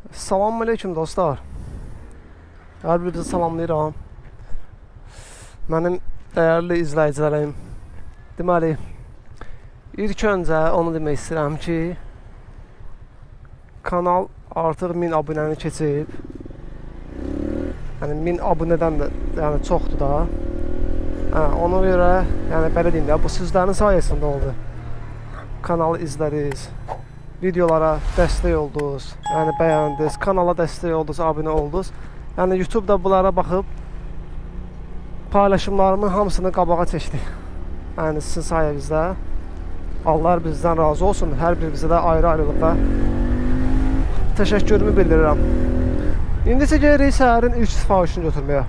Salamünaleyküm dostlar. Hər birinizi salamlayıram. Mənim dəyərli izləyicilərim. Deməli, ilk öncə onu demək istəyirəm ki, kanal artıq 1000 abunəni keçib. Yəni 1000 abunədən də çoxdur da. Ona görə, yəni belə deyim də, bu sizlərin sayəsində oldu. Kanalı izlədiniz. Videolara dəstək oldunuz, yəni bəyəndiniz, kanala dəstək oldunuz, abunə oldunuz. Yəni YouTube-da bunlara baxıb paylaşımlarımın hamısını qabağa çəkdi. Yəni sizin sayənizdə. Allah bizdən razı olsun. Hər birimizə də ayrı-ayrılıqda təşəkkürümü bildirirəm. İndi isə gelirik səhərin ilk sifarişini götürməyə.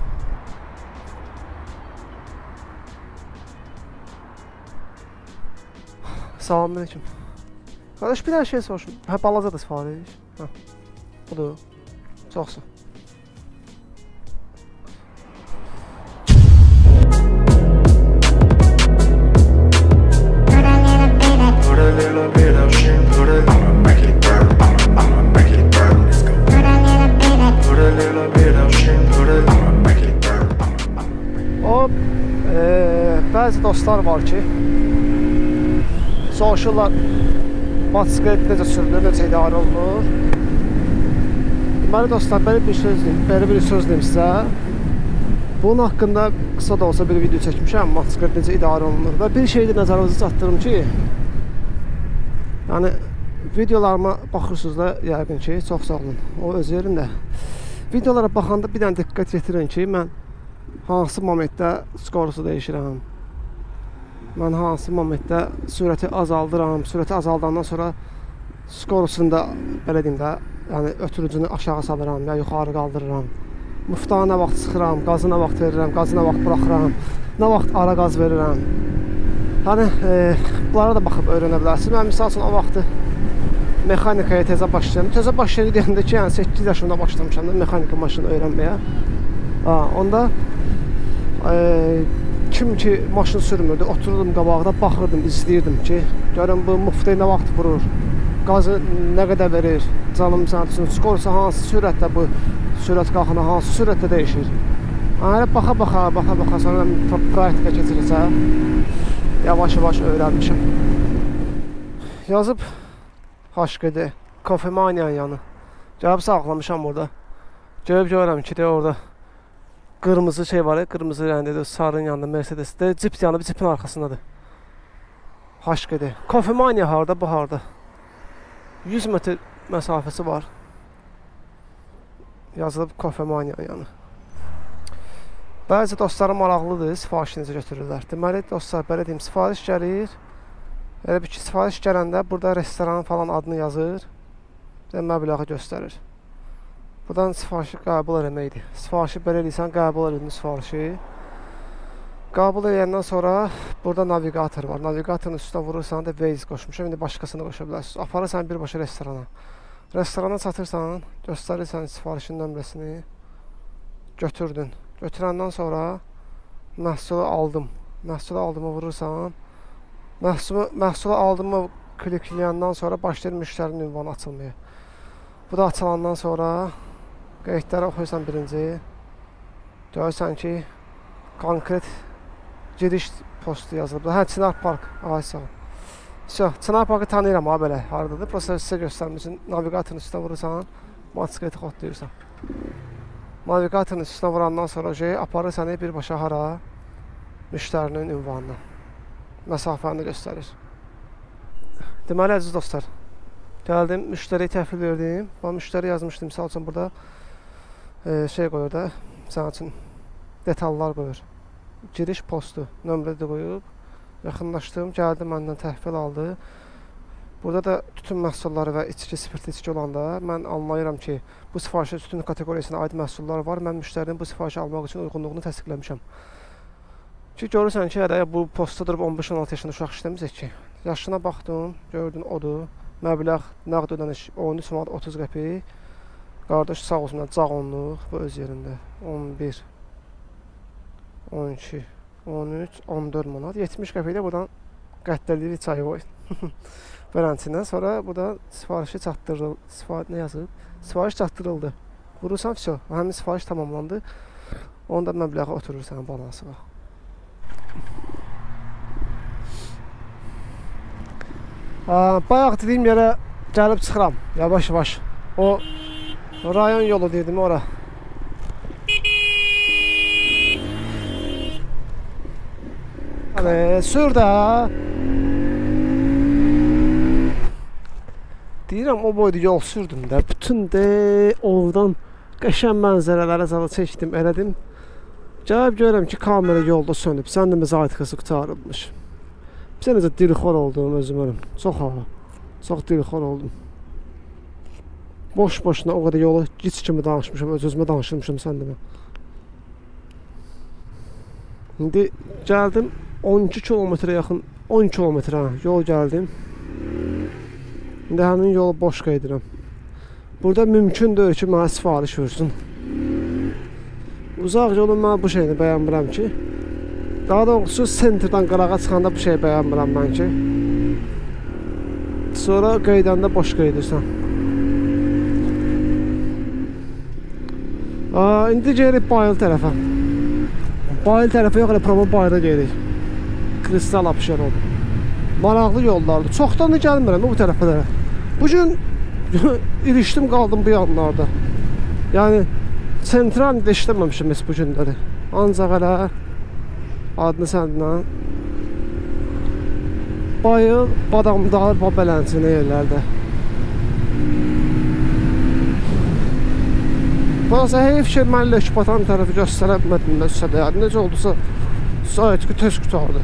Salamünaleyküm. Qardaş, bir dənə şey soruşum. Balacadır sifariş. Budur. Çoxsun. O, bəzi dostlar var ki, soruşurlar, motosiklet necə sürülür, necə idarə olunur. Deməli dostlar, belə bir söz deyim sizə. Bunun haqqında qısa da olsa bir video çəkmişəm, motosiklet necə idarə olunur. Və bir şeydə nəzərinizə çatdırım ki, yəni videolarıma baxırsınız da yəqin ki, çox sağ olun, o öz yerində. Videolara baxanda bir dənə diqqət yetirin ki, mən hansı momentdə skorusu dəyişirəm. Mən hansı momentdə sürəti azaldıram, sürəti azaldandan sonra skorusunu da, belə deyim də, yəni ötürücünü aşağı salıram, ya yuxarı qaldırıram. Muftağa nə vaxt sıxıram, qazı nə vaxt verirəm, qazı nə vaxt buraxıram, nə vaxt ara qaz verirəm. Yəni, bunlara da baxıb öyrənə bilərsiniz. Mən misal üçün o vaxtı mexanikaya tezə başlayıram. Tezə başlayıram deyəndə ki, yəni 8 yaşımda başlamışam da mexanika maşını öyrənməyə. Onda kim ki maşın sürmürdü, otururdum qabağda, baxırdım, izləyirdim ki, görüm bu muftayı nə vaxt vurur, qazı nə qədər verir, canım sənin üçün, skorsa hansı sürətdə bu sürət qalxına, hansı sürətdə dəyişir. Elə baxa, sonra praktika keçirirsə, yavaş-yavaş öyrənmişəm. Yazıb HQD, Kofemaniyanın yanı. Gəlib saxlamışam orada. Gəlib görürəm ki, orada qırmızı şey var ya, qırmızı rəngdədir, sarının yanında Mercedes-də, cip yanıb, cipin arxasındadır. HQD. Kofemaniya harda, bu harda? 100 metr məsafəsi var. Yazılıb Kofemaniya yanı. Bəzi dostlarım maraqlıdır, sifarişinizi götürürlər. Deməli, dostlar, belə deyim, sifariş gəlir. Elə bir ki, sifariş gələndə burada restoran falan adını yazır. Məbləği göstərir. Buradan sifarişi qəbul eləməkdir. Sifarişi belə eləyirsən, qəbul elədin sifarişi. Qəbul eləyəndən sonra burada navigator var. Navigatorun üstünə vurursan da Waze qoşmuşam. İndi başqasını qoşa bilərsiniz. Aparırsan birbaşa restorana. Restorana çatırsan, göstərirsən sifarişin nömrəsini. Götürdün. Götürəndən sonra məhsulu aldım. Məhsulu aldımı vurursan. Məhsulu aldımı klikləyəndən sonra başlayır müştərinin ünvanı açılmaya. Bu da açılandan sonra qeydləri oxuyursan birinci. Görürsən ki, konkret giriş postu yazılıb. Hə, Çınar Park. Ay sağ ol. Çınar Parkı tanıyıram ha belə. Haradadır? Prosta sizə göstərmək üçün navigatorun üstünə vurursan, motosikleti xodlayırsan. Navigatorun üstünə vurandan sonra aparır səni birbaşa hara? Müştərinin ünvanına. Məsafəni göstərir. Deməli, əziz dostlar, gəldim, müştəriyə təhvil verdim. Bu müştəri yazmışdım, misal üçün burada şey qoyur da, sənin üçün detallar qoyur. Giriş postu, nömrədə qoyub, yaxınlaşdım, gəldi məndən təhvil aldı. Burada da tütün məhsulları və içki, spirtli içki olanda mən anlayıram ki, bu sifarişə tütün kateqoriyasına aid məhsullar var. Mən müştərinin bu sifarişi almaq üçün uyğunluğunu təsdiqləmişəm. Ki, görürsən ki, bu postda durub 15-16 yaşında uşaq işləməyəcək ki. Yaşına baxdım, gördün odur. Məbləğ, nəqd ödəniş 13 manat 30 qəpik. Qardaş sağ olsun, cağ onluq, bu öz yerində. 11, 12, 13, 14 manat. 70 qəpik də buradan qəddəlilik çayı qoy. Verəntindən sonra burada sifarişi çatdırıldı. Ne yazıb? Sifariş çatdırıldı. Vurursan vəsə, həmin sifariş tamamlandı. Onda məbləğə oturur sənin balansına. Bayaq dediyim yerə gəlib çıxıram. Yavaş-yavaş. O rayon yolu dedim ora. Hani sür də. Deyirəm o boyda yol sürdüm də. Bütün də oradan qəşəng mənzərələrə zalı çəkdim, elədim. Gəlib görürəm ki, kamera yolda sönüb. Səndə zaitqası qutarılmış. Bizə necə dilxor oldum özüm ölüm. Çox dilxor oldum. Boş-boşuna o qədər yolu gic kimi danışmışam, öz-özümə danışırmışam səndə. İndi gəldim 12 kilometrə yaxın, 10 kilometrə yol gəldim. İndi həmin yolu boş qeydirəm. Burada mümkün deyil ki, mənə sifariş versin. Uzaq yolun mən bu şeyini bəyənmirəm ki. Daha doğrusu sentrdən qırağa çıxanda bu şeyi bəyənmirəm mən ki. Sonra qeydəndə boş qeydirsən. İndi gelirik Bayıl tərəfə. Bayıl tərəfə yox, elə promo Bayıla gelirik. Kristal apışar oldu. Maraqlı yollardır. Çoxdan da gəlmirəm bu tərəflərə. Bugün ilişdim qaldım bu yanlarda. Yəni sentraldə işləməmişim heç bu günləri. Ancaq elə adını səndən Bayıl, Badamdar, Babələnçini yerlərdə. Bazı heyf ki, mən Lökbatan tərəfi göstərə bilmədim də üstədə. Necə oldusa, sayət ki, tez qutardı.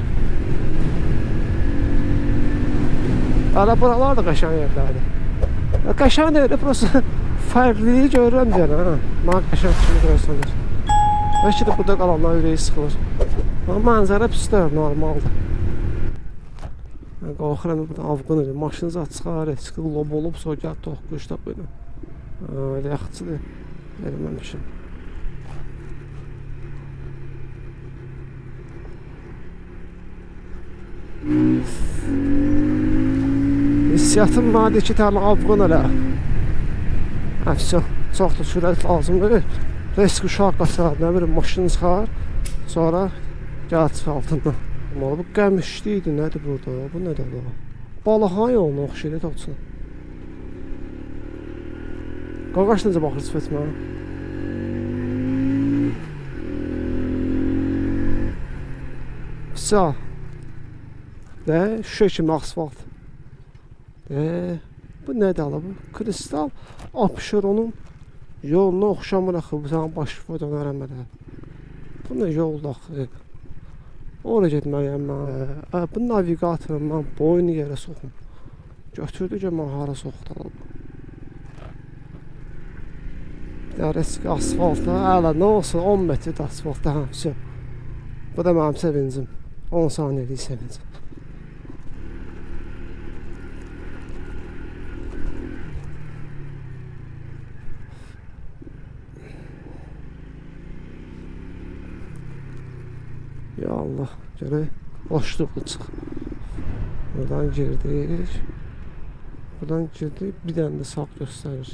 Hələ buralar da qəşəng yerlərdir. Qəşəng deyil, prosta fərqliliyi görürəm deyən, mənə qəşəng kimi görsənir. Bəlkə də burada qalanlar ürəyi sıxılır. Mənzərə pisdir, normaldır. Qalxıram, burada avqın edir, maşınızı açıqar, çıxır, lob olub, sonra gəl toxu işdə buyurun. Elə yaxçıdır, eləməmişim. Hissiyatım mənə deyir ki, təmin avqın elə. Əfsən, çox da sürət lazımdır. Risk uşaq qaçar, nə bilim, maşını çıxar, sonra gəl çıx altından. Bu qəmişli idi, nədir burada? Bu nədir o? Balıqhan yoluna oxşayır, toxsun. Qaqaş necə baxır sifətimə? Pisa. Şüşə kimi asfalt. Bu nədir ala bu? Kristal Apşeronun yoluna oxşamır axı. Bu sana baş dönərəm elə. Bu nə yolda axı? Oraya getməliyəm mən. Bu naviqatorum mən boynu yerə soxum. Götürdü ki, mən hara soxdalım. Risk asfaltda, hələ nə olsun 10 metrdə asfaltda həmsi. Bu da mənim sevincim. 10 saniyəlik sevincim. Ya Allah, görək, boşluqlu çıx. Buradan girdik. Buradan girdik, bir dənə də sağ göstərir.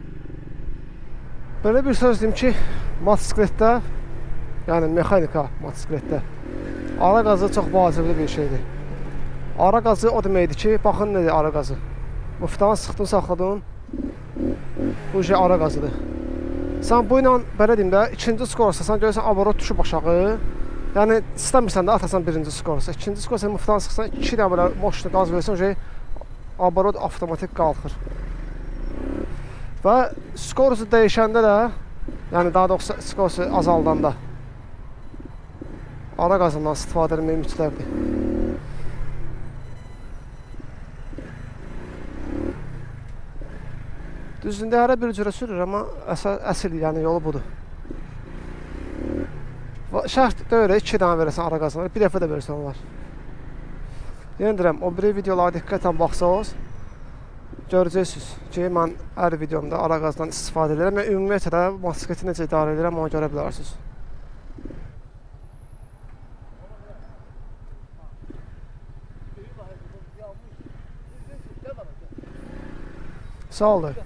Belə bir söz deyim ki, motosikletdə, yəni mexanika motosikletdə ara qazı çox vacibli bir şeydir. Ara qazı o deməkdir ki, baxın nədir ara qazı. Muftanı sıxdın, saxladın, bu şey ara qazıdır. Sən bu ilə, belə deyim də, ikinci skorsa, sən görürsən, avarot düşüb aşağı. Yəni, istəmirsən də atasan birinci skorsa. İkinci skorsa, muftanı sıxsan, 2 ilə belə moşlu qaz versən, o şey, avarot avtomatik qalxır. Və skorusu dəyişəndə də, yəni daha doğrusu skorusu azaldanda ara qazından istifadə etmək mütləqdir. Düzündə hərə bir cürə sürür, amma əsl yəni yolu budur. Şərt deyil, 2 dənə verəsən ara qazanır, bir dəfə də versən olar. Yenə deyirəm, o biri videolara diqqətlə baxsanız, görəcəksiniz ki, mən hər videomda ara qazdan istifadə edirəm və ümumiyyətlə motosikleti necə idarə edirəm, onu görə bilərsiniz. Sağ ol. Dayı.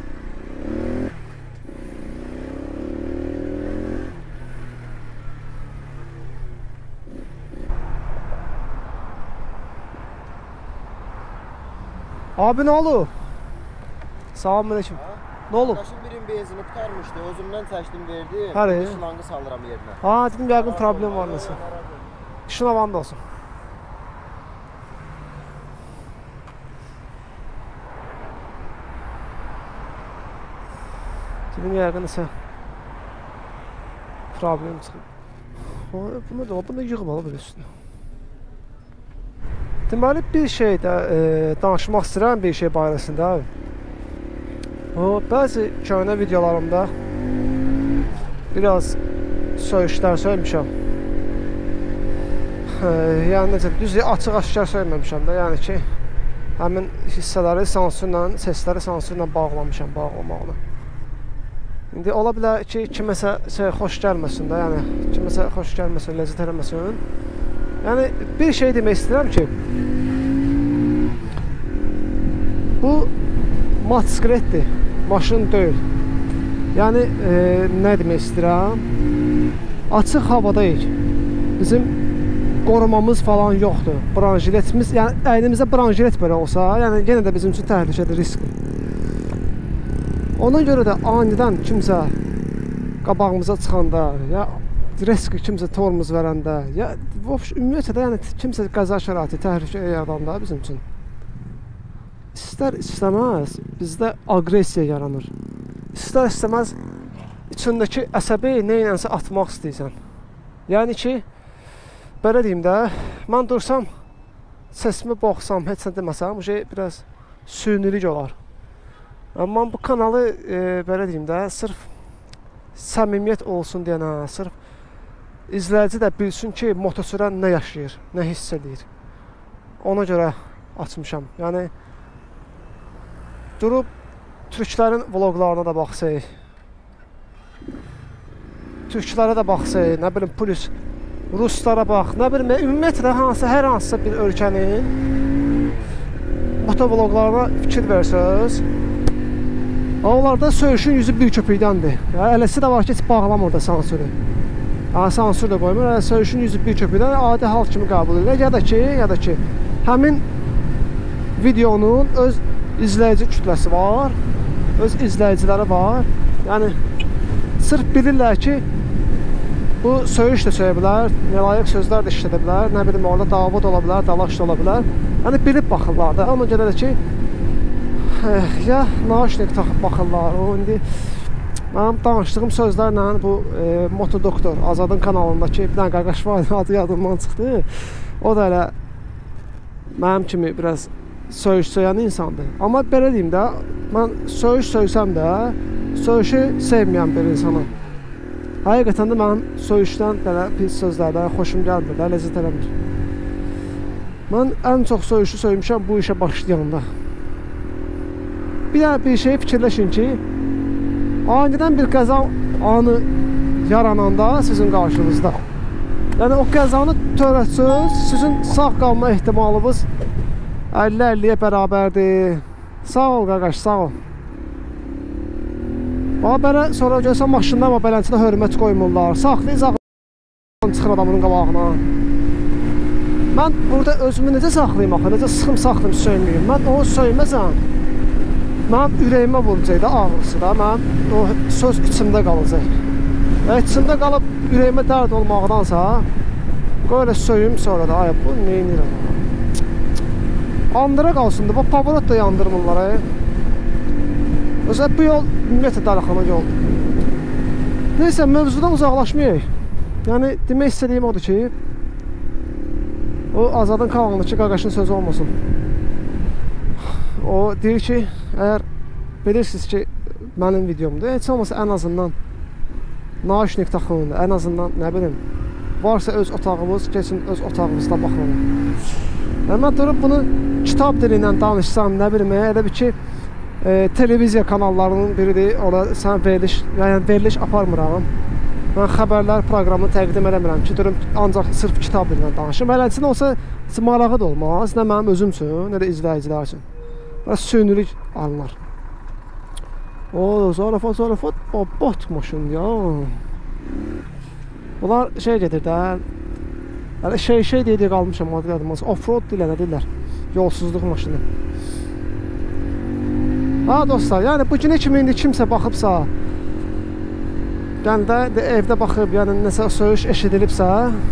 Abi ne oldu? Selamünaleyküm. Ne oldu? Arkadaşım birin benzini kurtarmıştı. Özümden seçtim verdim. Hadi. Şılangı saldıram yerine. Ha dedim yakın problem var nasıl? İşin avanda olsun. Dedim yakın ise problem çıkıyor. Bunu yığıb alıb üstüne. Deməli bir şeydə danışmaq istəyirəm bir şey barəsində abi. O bəzi köhnə videolarımda biraz söyüşlər söyləmişəm. Yəni necə düz açıq-aşkar söyləməmişəm də, yəni ki, həmin hissələri sansürlə, sesləri sansürlə bağlamışam, bağlamaqla. İndi ola bilər ki, kiməsə xoş gəlməsin də, yəni kiməsə xoş gəlməsin, ləzzət eləməsin. Yəni bir şey demək istəyirəm ki, bu motosikletdir, maşın deyil. Yəni nə demək istəyirəm? Açıq havadayıq. Bizim qorumamız falan yoxdur. Branjiletimiz, yəni əynimizdə branjilet belə olsa, yəni yenə də bizim üçün təhlükəli, riskli. Ona görə də anidən kimsə qabağımıza çıxanda, ya risk kimsə tormuz verəndə, ya ümumiyyətlə də yəni kimsə qəza şəraiti, təhlükə yaradanda bizim üçün İstər-istəməz bizdə aqressiya yaranır. İstər-istəməz içindəki əsəbi neylənsə atmaq istəyirsən. Yəni ki, belə deyim də, mən dursam, sesimi boxsam, heç nə deməsəm, bu şey biraz sünilik olar. Amma bu kanalı, belə deyim də, sırf səmimiyyət olsun deyənə, sırf izləyici də bilsin ki, motosürən nə yaşayır, nə hiss edir. Ona görə açmışam. Yəni, durub türklərin vloqlarına da baxsayıq, türklərə də baxsayıq, nə bilim, polis, ruslara bax, nə bilim, ümumiyyətlə hər hansısa bir ölkənin motovloqlarına fikir versəz, onlarda söyüşün yüzü bir köpükdəndir. Eləsi də var ki, heç bağlamır da sansürü. Sansür də qoymur, söyüşün yüzü bir köpükdən adi hal kimi qəbul edir. Ya da ki, həmin videonun öz izləyici kütləsi var, öz izləyiciləri var. Yəni, sırf bilirlər ki, bu söyüş də söyə bilər, nelayiq sözlər də işlədə bilər, nə bilim, orada davud ola bilər, dalaş da ola bilər. Yəni, bilib baxırlar da. Ona görə də ki, ya naşnik taxıb baxırlar. O, indi mənim danışdığım sözlərlə bu Motodoktor, Azadın kanalındakı bir dənə qardaş var, adı yadımdan çıxdı. O da elə mənim kimi biraz söyüş söyən insandır. Amma belə deyim də, mən söyüş söysəm də, söyüşü sevməyən bir insanım. Həqiqətən də mənim söyüşdən, belə pis sözlərdən xoşum gəlmir, ləzzət eləmir. Mən ən çox söyüşü söymüşəm bu işə başlayanda. Bir şey fikirləşin ki, anidən bir qəza anı yarananda sizin qarşınızda. Yəni o qəzanı törətsəz, sizin sağ qalma ehtimalınız 50-50-yə bərabərdir. Sağ ol qardaş, sağ ol. Bax belə sonra görsən maşında amma beləncədə hörmət qoymurlar. Saxlayacaq çıxır adamın qabağına. Mən burada özümü necə saxlayayım axı? Necə sıxım saxlayım, söyməyim? Mən o söyməsəm, mənim ürəyimə vuracaq da ağrısı da, mənim o söz içimdə qalacaq. İçimdə qalıb ürəyimə dərd olmaqdansa, qoy elə söyüm sonra da, ay bu neynirəm? Andıra qalsın da, bu pavorot da yandırmırlar. Özə bu yol ümumiyyətlə dəlixana yoldur. Neysə, mövzudan uzaqlaşmayaq. Yəni, demək istədiyim odur ki, o Azadın kanalındakı qardaşın sözü olmasın. O deyir ki, əgər bilirsiniz ki, mənim videomdur, heç olmasa ən azından naşnik taxın, ən azından, nə bilim, varsa öz otağımız, keçin öz otağımızda baxın. Mən durub bunu kitab dili ilə danışsam, nə bilim, elə bir ki, televiziya kanallarının biridir, orada sən veriliş aparmıram. Mən xəbərlər proqramını təqdim eləmirəm ki, durum ancaq sırf kitab dili ilə danışım. Eləsin olsa, marağı da olmaz, nə mənim özüm üçün, nə də izləyicilər üçün. Sünilik alınır. O, zarafat, bot maşın ya. Bunlar şey gedir də. Yəni şey deyə qalmışam adı yadımda. Offroad deyirlər, nə deyirlər? Yolsuzluq maşını. Ha dostlar, yəni bu günə kimi indi kimsə baxıbsa, yəni də evdə baxıb, yəni nəsə söyüş eşidilibsə,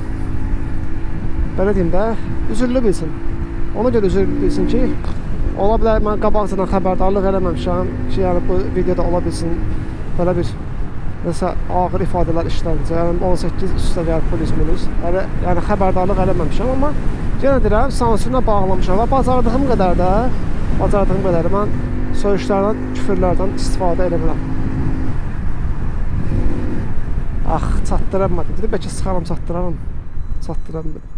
belə deyim də, üzürlü bilsin. Ona görə üzürlü bilsin ki, ola bilər mən qabaqcadan xəbərdarlıq eləməmişəm ki, yəni bu videoda ola bilsin belə bir nəsə ağır ifadələr işlənəcək. Yəni 18 üstə gəlir polis. Yəni xəbərdarlıq eləməmişəm, amma yenə deyirəm, sansürlə bağlamışam və bacardığım qədər mən söyüşlərdən, küfürlərdən istifadə eləmirəm. Ax, çatdıra bilmədim. Bəlkə sıxaram, çatdıraram.